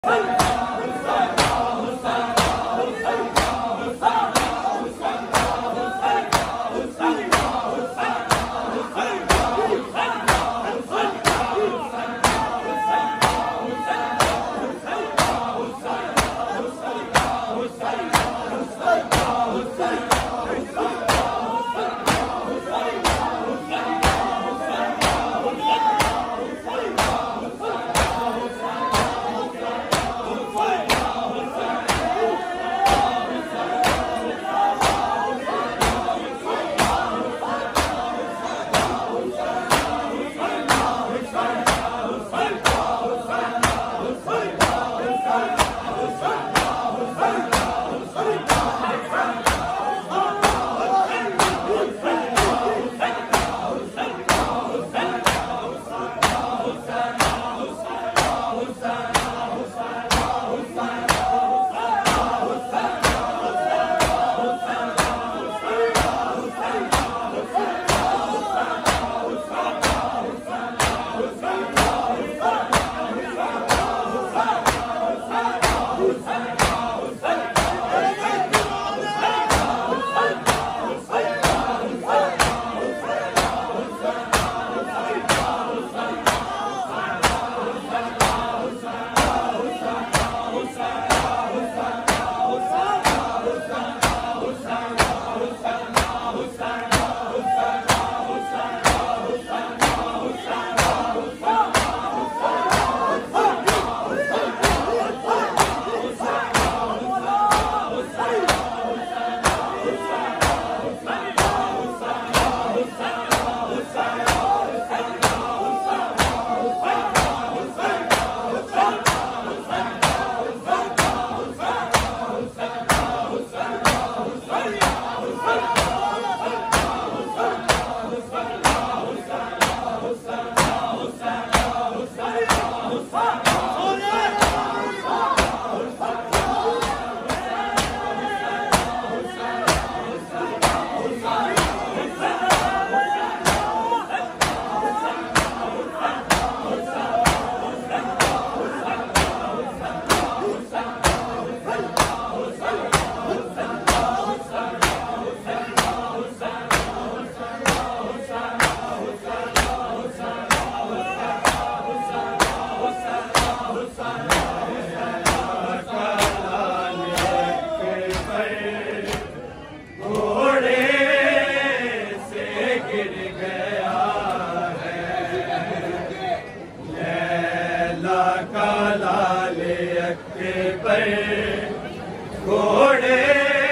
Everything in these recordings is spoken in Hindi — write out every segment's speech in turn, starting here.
घोड़े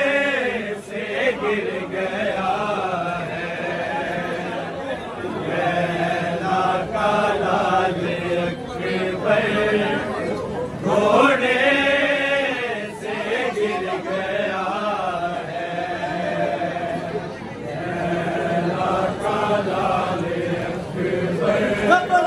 से गिर गया है लैला का लाल अकबर, घोड़े से गिर गया है लैला का लाल अकबर।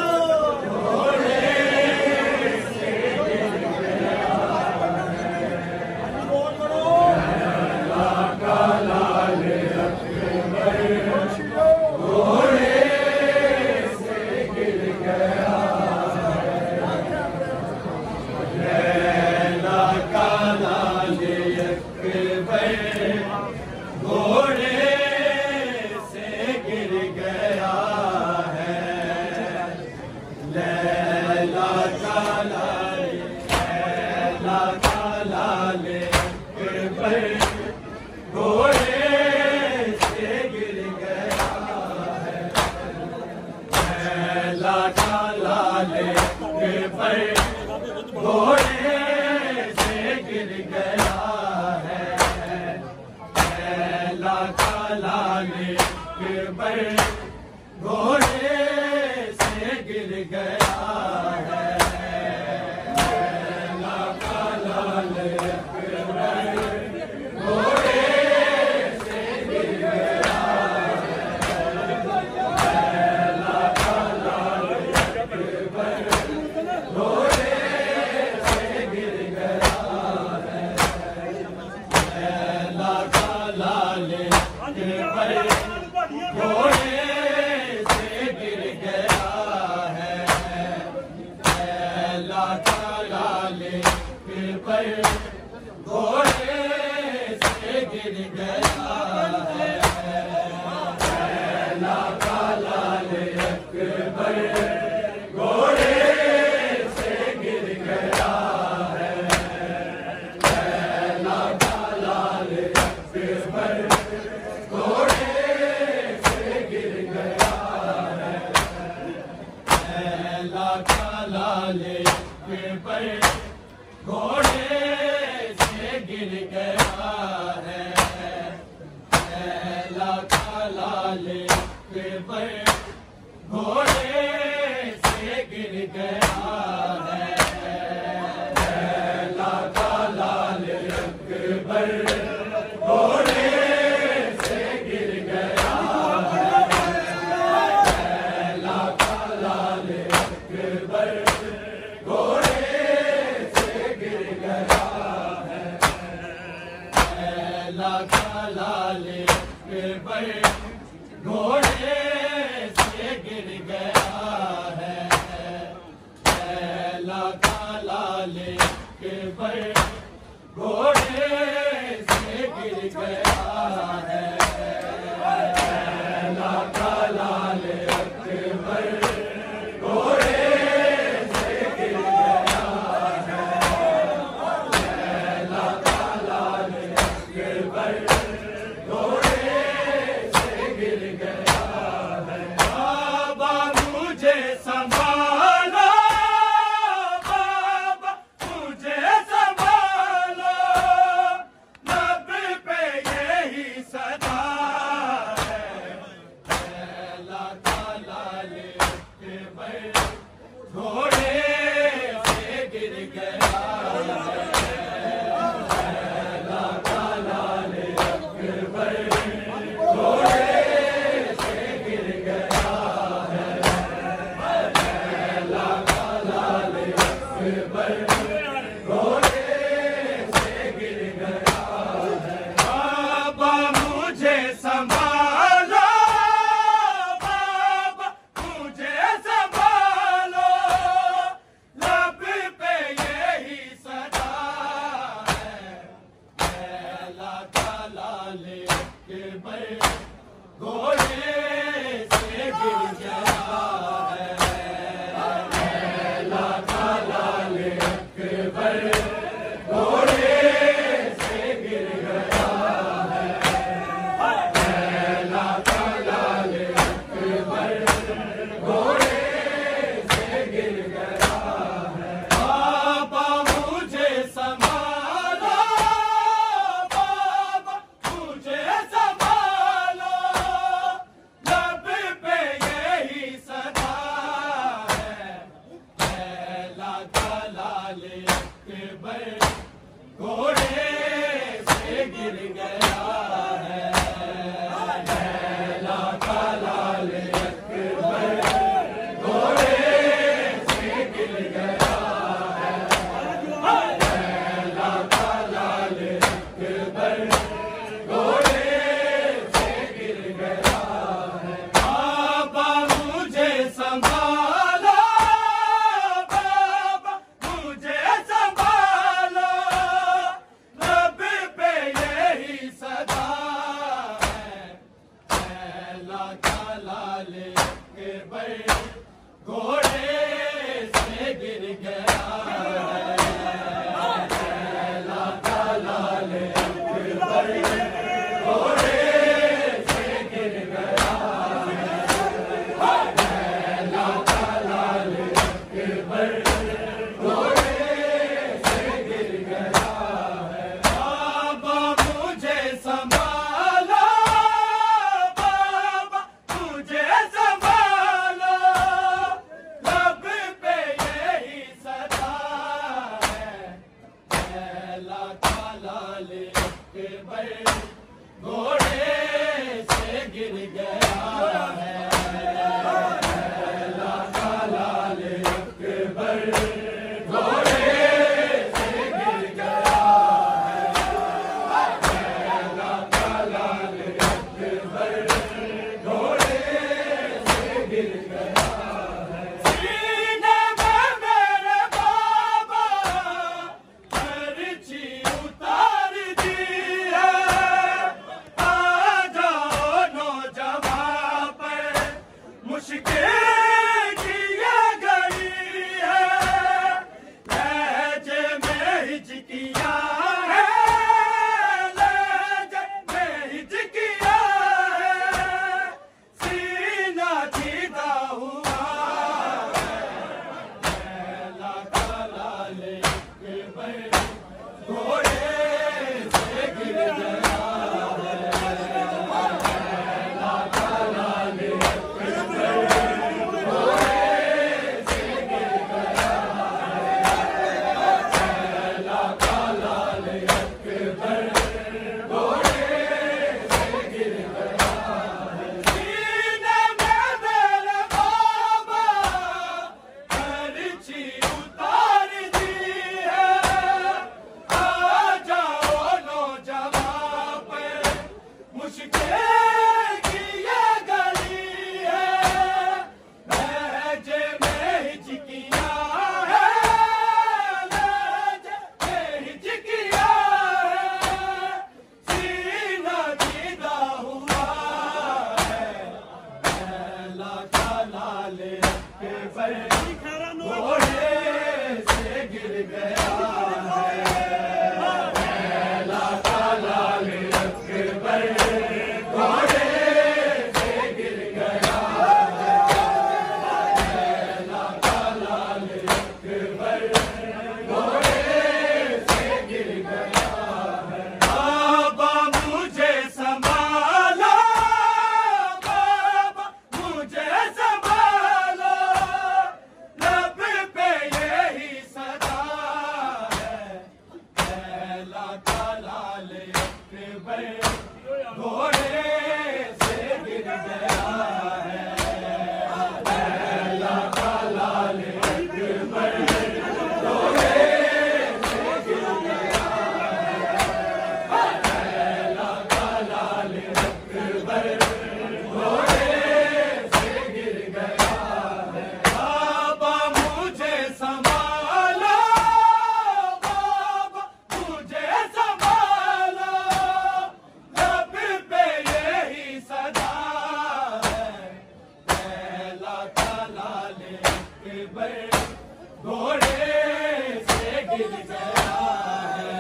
पर घोड़े से गिर गया है। पहला काला अकबर घोड़े से गिर गया है। पहला काला अकबर घोड़े से गिर गया है। पहला काला अकबर घोड़े से गिर गया है। पहला काला अकबर घोड़े से गिर गया है। पहला काला अकबर घोड़े से गिर गया है। पहला काला अकबर घोड़े से गिर गया है। पहला काला अकबर घोड़े से गिर गया है। पहला काला अकबर घोड़े से गिर गया है। पहला काला अकबर घोड़े से गिर गया है। पहला काला अकबर घोड़े से गिर गया है। बाबा मुझे संभालो, बाबा मुझे संभालो, लब पे यही सदा है। पहला काला अकबर घोड़े से गिर गया है। पहला काला अकबर घोड़े से गिर गया है। पहला काला अकबर घोड़े से गिर गया है। बाबा मुझे संभालो, बाबा मुझे संभालो, लब पे यही सदा है। पहला काला अकबर घोड़े से गिर गया है। पहला काला अकबर घोड़े से गिर गया है। पहला काला अकबर घोड़े से गिर गया है। बाबा मुझे संभालो, बाबा मुझे संभालो, लब पे यही सदा है। पहला काला अकबर घोड़े से गिर गया है। पहला काला अकबर घोड़े से गिर गया है। पहला काला अकबर घोड़े से गिर गया है। बाबा मुझे संभालो, बाबा मुझे संभालो, लब पे यही सदा है। पहला काला अकबर घोड़े से गिर गया है। पहला काला अकबर घोड़े से गिर गया है। पहला काला अकबर घोड़े से गिर गया है। बाबा मुझे संभालो, बाबा मुझे संभालो, लब पे यही सदा है। पहला काला अकबर घोड़े से गिर गया है। पहला काला अकबर घोड़े से गिर गया है। पहला काला अकबर घोड़े से गिर गया है। सीने में मेरे बाबा हिचकिया है, लहजे में हिचकिया है, सीना चीदा हुआ है, लैला का लाल अकबर घोड़े से गिर गया है, लैला का लाल अकबर घोड़े से गिर गया है, लैला का लाल अकबर घोड़े से गिर गया है, सीने में मेरे बाबा अर्ची उतार दी है, आ जाओ नौजवान पे मुश्किल की ये गली है, लहजे में हिचकिया है, लहजे में हिचकिया है, सीना चीदा हुआ है, लैला का लाल अकबर घोड़े से गिर गया है, लैला का लाल अकबर घोड़े से गिर गया है, लैला का लाल अकबर घोड़े से गिर गया है, बाबा मुझे संभालो, बाबा मुझे संभालो, लब पे यही सदा है, लैला का लाल अकबर घोड़े से गिर गया है, लैला का लाल अकबर घोड़े से गिर गया है, लैला का लाल अकबर घोड़े से गिर गया है, बाबा मुझे संभालो, बाबा मुझे संभालो, लब पे यही सदा है, लैला का लाल अकबर घोड़े से गिर गया है,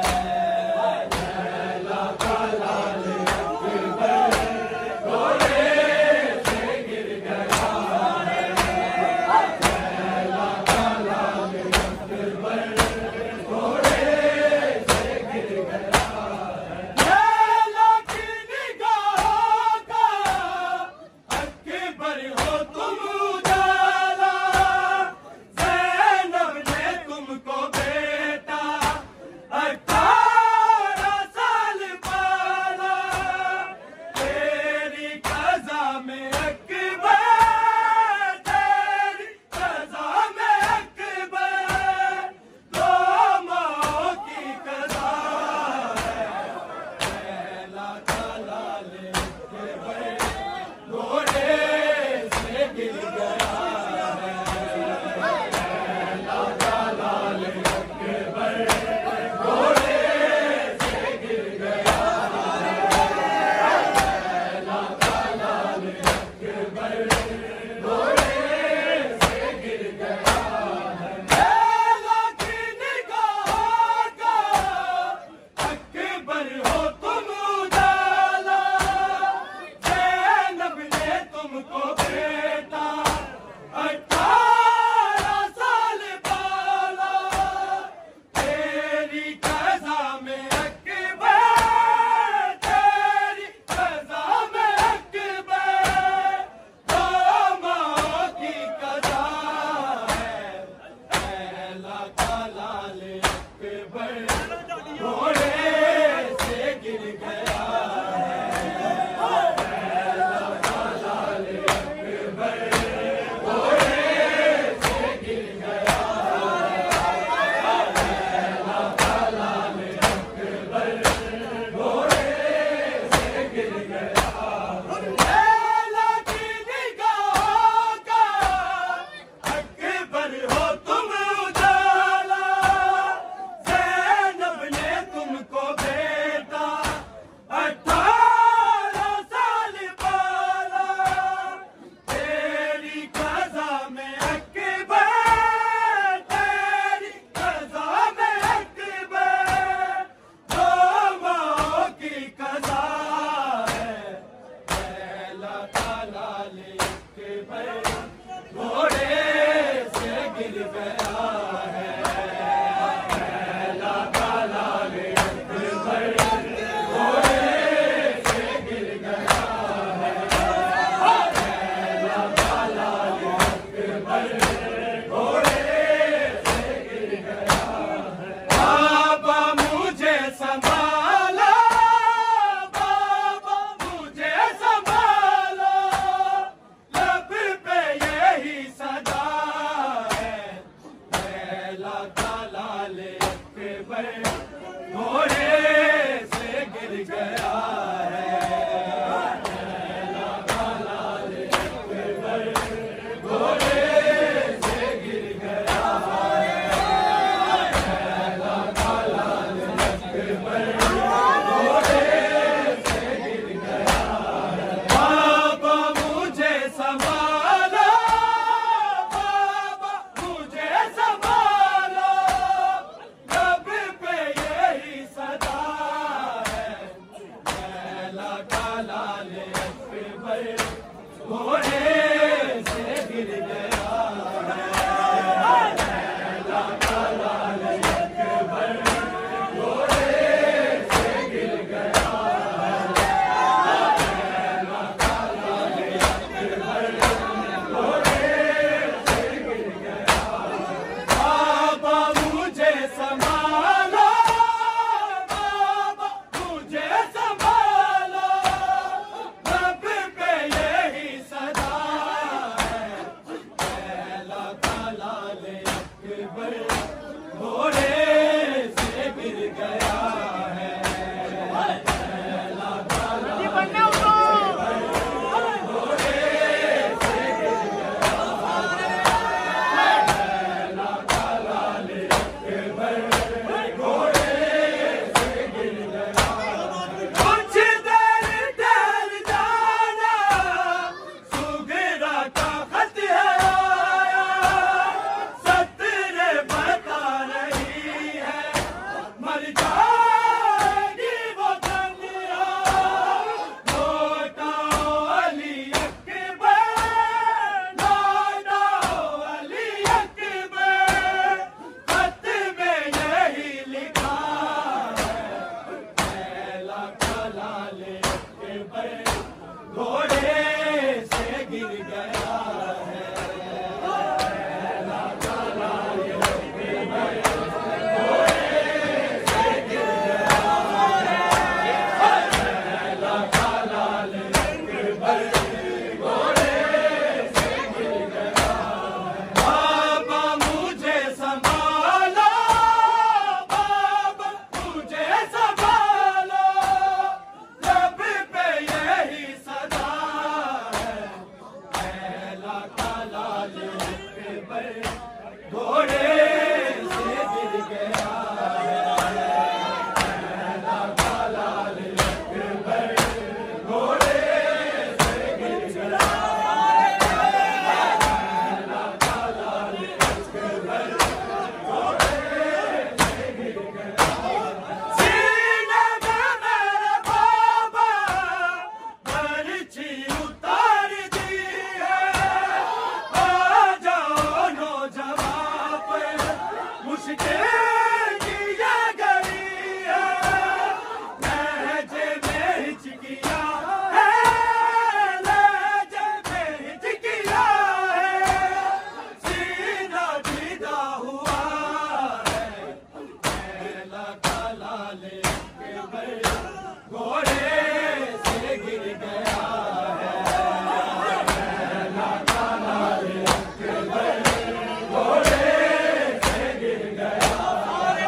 लैला का लाल अकबर घोड़े से गिर गया है, लैला का लाल अकबर घोड़े से गिर गया है, लैला की निगाहों का अकबर हो तुम उजाला, ज़ैनब ने तुमको बेटा 18 साल पाला, तेरी क़ज़ा में अकबर, तेरी क़ज़ा में अकबर, दो माओ की क़ज़ा है, लैला का लाल अकबर घोड़े से गिर गया है, लैला का लाल अकबर घोड़े से गिर गया है, लैला का लाल अकबर घोड़े से गिर गया है, लैला की निगाहों का अकबर हो तुम उजाला, ज़ैनब ने तुमको बेटा 18 साल पाला, तेरी क़ज़ा में अकबर, तेरी क़ज़ा में अकबर, दो माओ की क़ज़ा है, लैला का लाल अकबर घोड़े से गिर गया है, लैला का लाल अकबर घोड़े से गिर गया है, लैला का लाल अकबर घोड़े से गिर गया है, लैला की निगाहों का अकबर हो तुम उजाला, घोड़े से गिर गया है। घोड़े से गिर गया बाबा मुझे संभालो, बाबा मुझे संभालो, रब पे यही सदा है। लैला का लाल अकबर घोड़े से गिर गया है। लैला का लाल अकबर घोड़े से गिर गया है। लैला का लाल अकबर घोड़े से गिर गया है। बाबा मुझे संभालो, बाबा मुझे संभालो, रब पे यही सदा है। लैला का लाल अकबर घोड़े से गिर गया है। लैला का लाल घोड़े से गिर गया है। लैला का लाल अकबर घोड़े से गिर गया है। कुछ देर ठहर जाना, सुगरा का खत है आया, सत्र बता रही है, मर जाएगी वो दुनिया। लौटाओ अली अकबर, लौटाओ अली अकबर, खत में यही लिखा है। लैला का लाल अकबर घोड़े से गिर गया है। लैला का लाल अकबर घोड़े से गिर गया है। लैला का लाल अकबर घोड़े से गिर गया है। बाबा मुझे संभालो, बाबा मुझे संभालो, रब पे यही सदा है। लैला का लाल अकबर घोड़े से गिर गया है। लैला का लाल अकबर घोड़े से गिर गया है। लैला का लाल अकबर घोड़े से गिर गया है। सीने में मेरे बाबा बर्छी उतार दी है। आ जाओ नौजवान पर मुश्किल की ये घड़ी है। लहजे में हिचकिया है, लहजे में हिचकिया है, सीना सीधा हुआ है। लैला का लाल अकबर घोड़े से गिर गया है। लैला का लाल अकबर घोड़े से गिर गया है।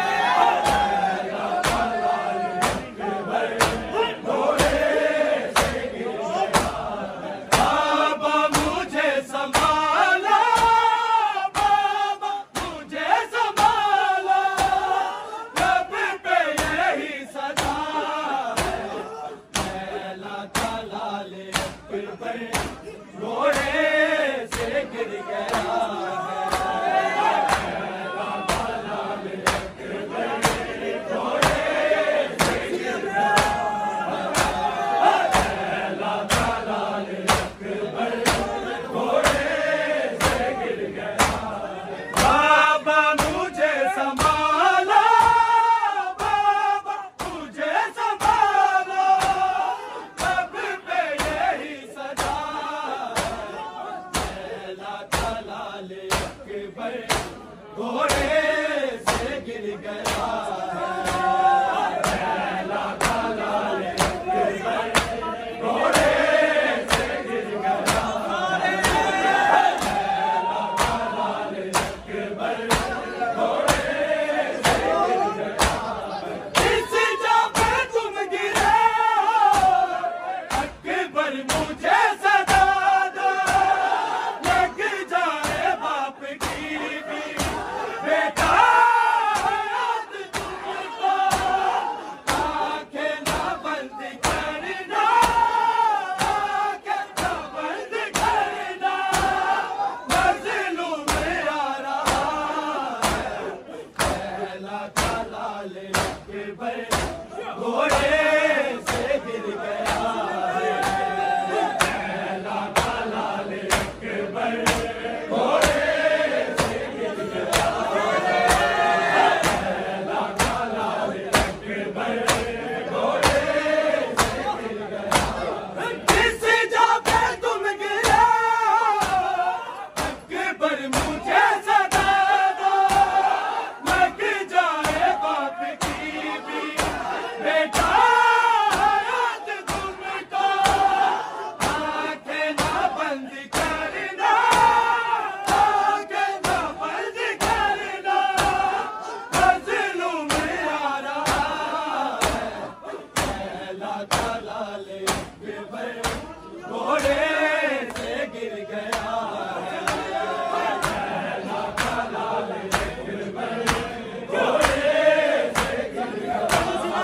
लैला का लाल अकबर घोड़े से गिर गया है। बाबा मुझे संभालो, बाबा मुझे संभालो, रब पे यही सदा है। लैला का लाल अकबर घोड़े से गिर गया है। लैला का लाल अकबर घोड़े से गिर गया है। लैला का लाल अकबर घोड़े से गिर गया है। बाबा मुझे संभालो, बाबा मुझे संभालो, रब पे यही सदा है। लैला का लाल अकबर घोड़े से गिर गया है। लैला का लाल अकबर घोड़े से गिर गया है। लैला का लाल अकबर घोड़े से गिर गया लाल अकबर घोड़े से गिर गया है। पहला का लाल अकबर घोड़े से गिर गया है। पहला का लाल अकबर घोड़े से गिर गया है। किस जगह तुम गिरे अकबर मुझे सदा दो, लग जाए बाप की भी बेटा हयात तुमको, आंखें ना बंद करना, आंखें ना बंद करना, मजलूम आ रहा है। पहला का लाल अकबर घोड़े से गिर गया है। पहला का लाल अकबर घोड़े से गिर गया है।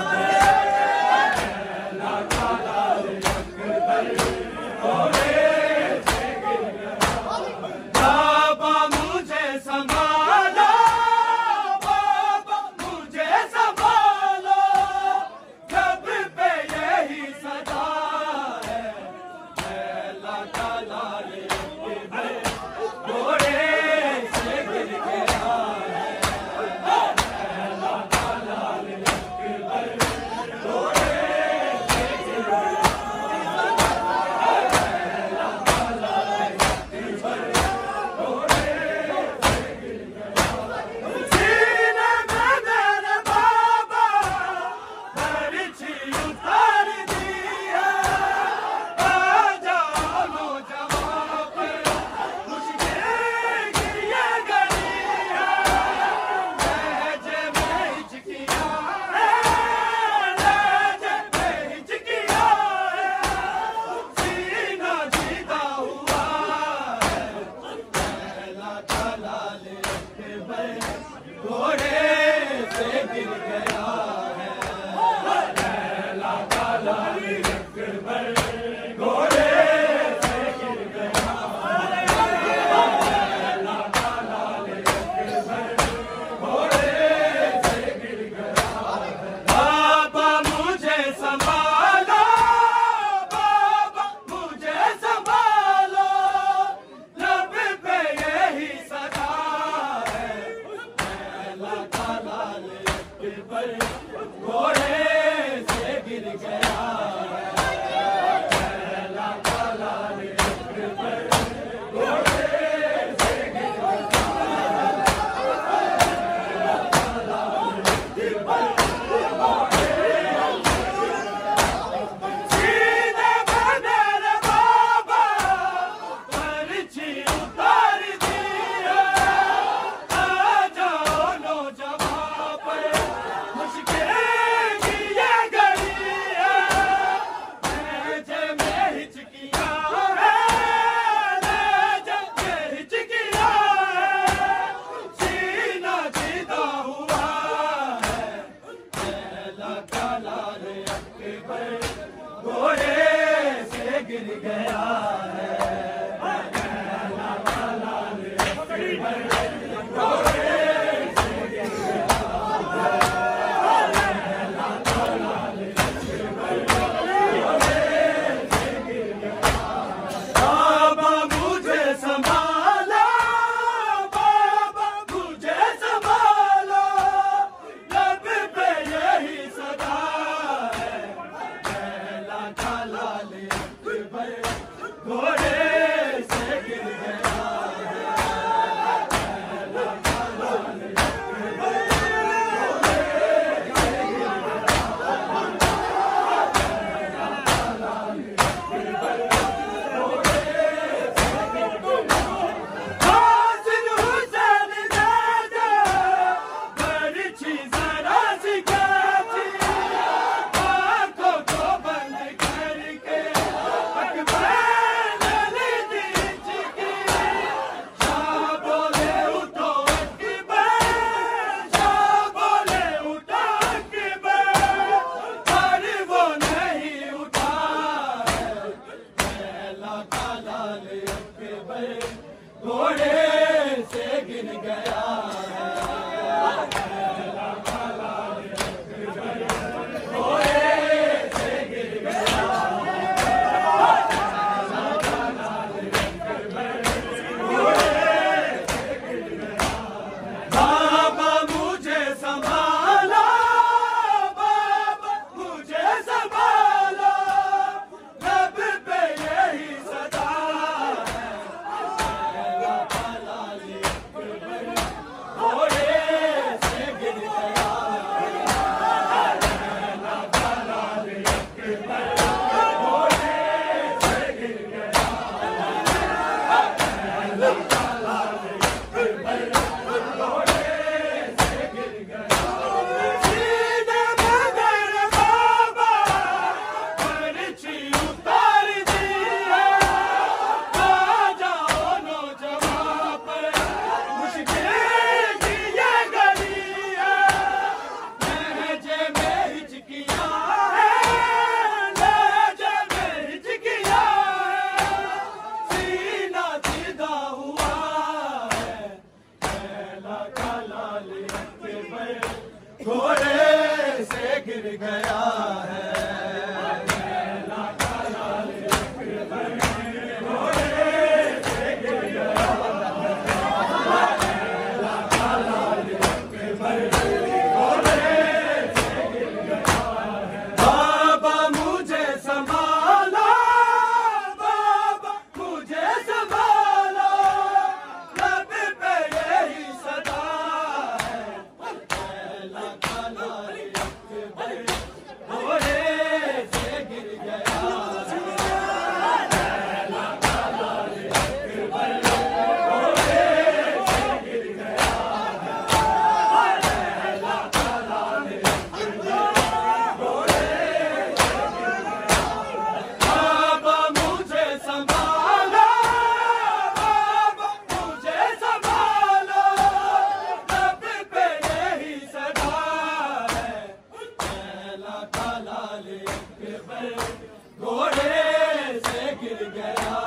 पहला का लाल अकबर घोड़े से गिर गया है। बाबा मुझे संभालो, बाबा मुझे संभालो, जब पे यही सदा है। पहला का लाल अकबर घोड़े से गिर गया है। पहला का लाल अकबर घोड़े से गिर गया है। पहला का लाल अकबर घोड़े से गिर गया है। सीने में मेरे बाबा बरछी उतार दी है। आ जाओ नौजवान पर मुश्किल गिरिया गई है। लहजे में हिचकियां है, लहजे में हिचकियां है, सीना सीधा हुआ है। पहला का लाल अकबर घोड़े से गिर गया है। पहला का लाल अकबर घोड़े से गिर गया है। पहला का लाल अकबर घोड़े से गिर गया है। बाबा मुझे संभालो, बाबा मुझे संभालो, लब पे यही सदा है। पहला का लाल अकबर घोड़े से गिर गया है। पहला का लाल अकबर घोड़े से गिर गया है। पहला का लाल अकबर सीने में मेरे बाबा बरछी उतार दी है। आ जाओ नौजवान पर मुश्किल की ये घड़ी है। लहजे में हिचकियां है, लहजे में हिचकियां है, सीना सीधा हुआ है। पहला का लाल अकबर घोड़े से गिर गया है। पहला का लाल अकबर घोड़े से गिर गया है। पहला का लाल अकबर घोड़े से गिर गया है। बाबा मुझे संभालो, बाबा मुझे संभालो, लब पे यही सदा है। पहला का लाल अकबर घोड़े गिर गया है। घोड़े से गिर गया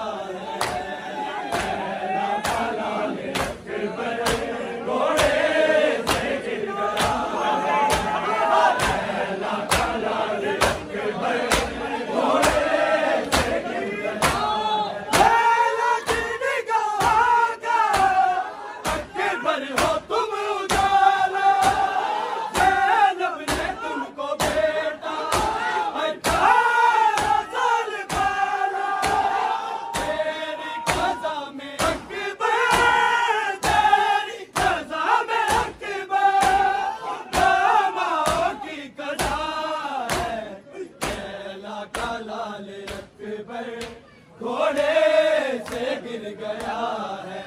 घोड़े से गिर गया है।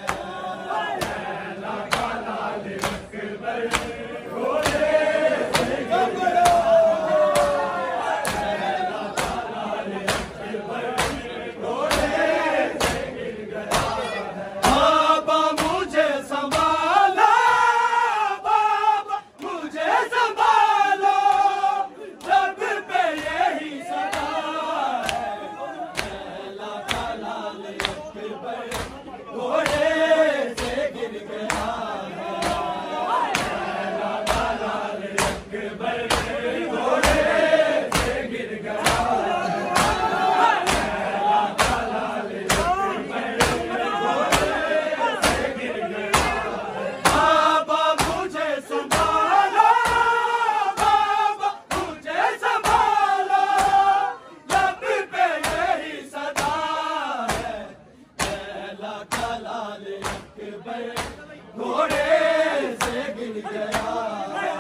घोड़े से गिर गया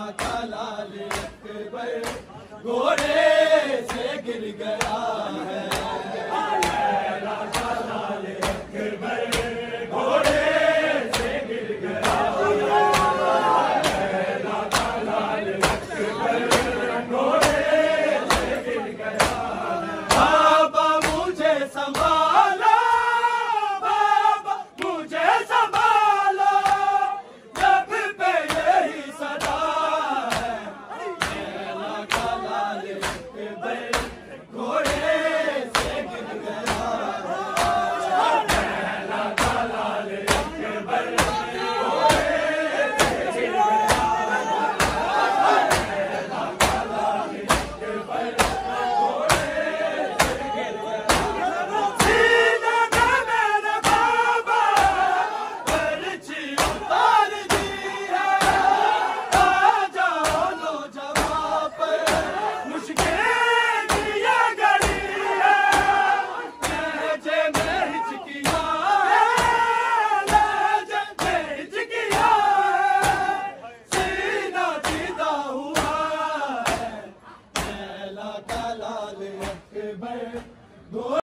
घोड़े से गिर गया है।